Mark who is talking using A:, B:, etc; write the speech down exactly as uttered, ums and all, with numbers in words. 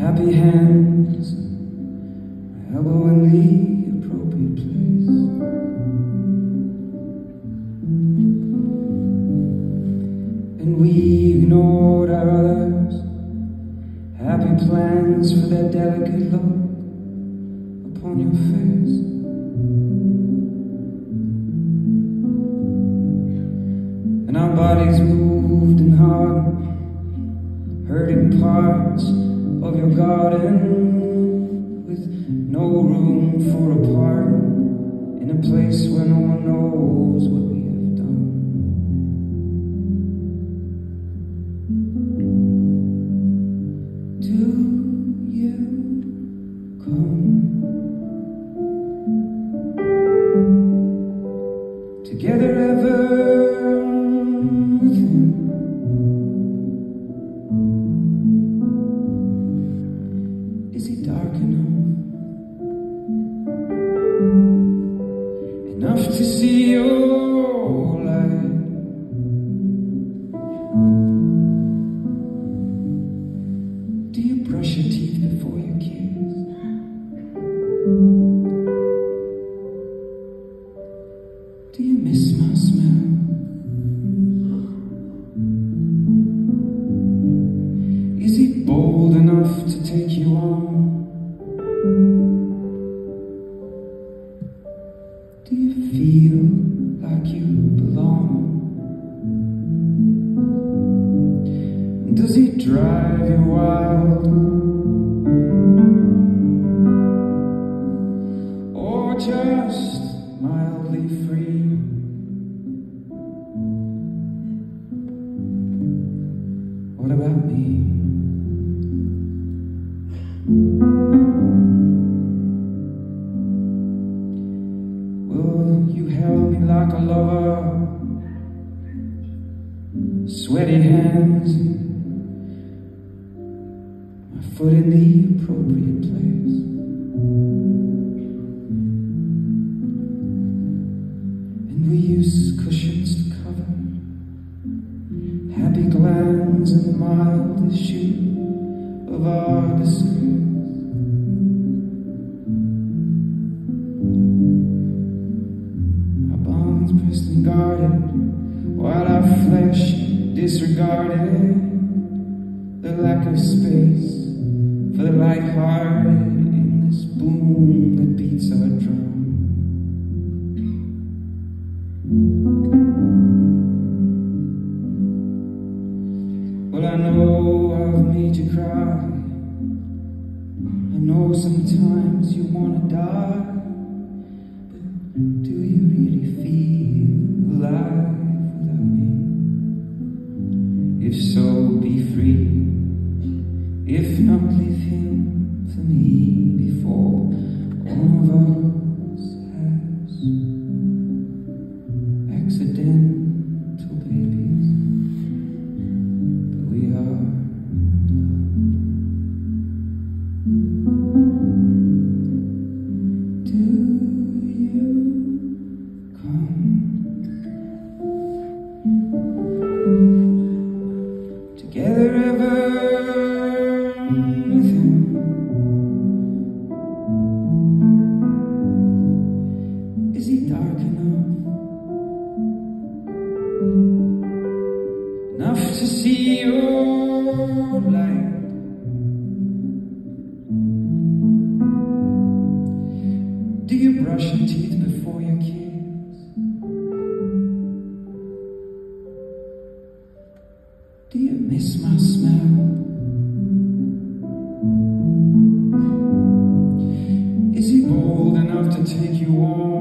A: happy hands, elbow in the appropriate place. And we ignored our others' happy plans for that delicate look upon your face. And our bodies moved and hard, hurting parts of your garden, with no room for a pardon, in a place where no one knows what we have done. Do you come together ever with him? Is he dark enough, enough to see your light? Do you brush your teeth before you kiss? Do you miss my smell? Is he bold enough to take you on? Do you feel like you belong? Does he drive you wild? Or just mildly free? What about me? Well, you held me like a lover, sweaty hands, my foot in the appropriate place. And we used cushions to cover happy glands in the mildest shoe of our disgrace. Pressed and guarded, while our flesh disregarded the lack of space for the light-hearted in this boom that beats our drum. Well, I know I've made you cry. I know sometimes you wanna die, but do you really feel alive without me? If so, be free. If not, leave him for me before one of us has accidental babies. But we are loved. Do you come together ever with him? Is he dark enough, enough to see your light? Do you brush your teeth before you kiss? Do you miss my smell? Is he bold enough to take you on?